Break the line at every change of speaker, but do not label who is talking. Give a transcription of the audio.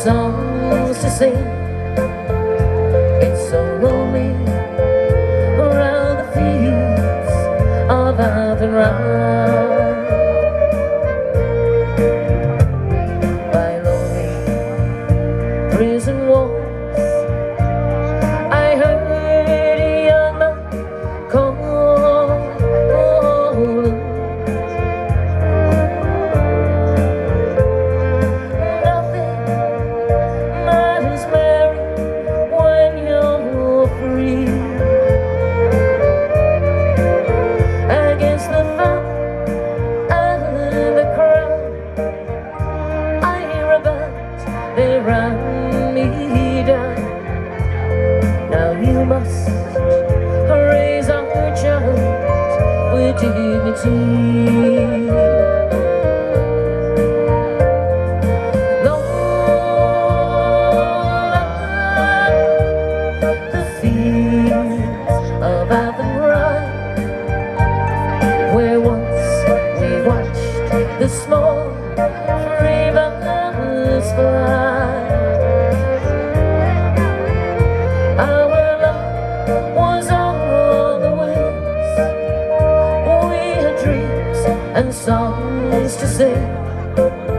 songs to sing. It's so lonely around the fields of Athenry. By lonely prison walls I heard a young man calling. Nothing matters, Mary, when you're free. Against the fun and the crowd I hear about, they ran me down. Now you must raise our child with dignity. The fields of Athenry, where once we watched the small ravens fly. Our love was on the wings. We had dreams and songs to sing.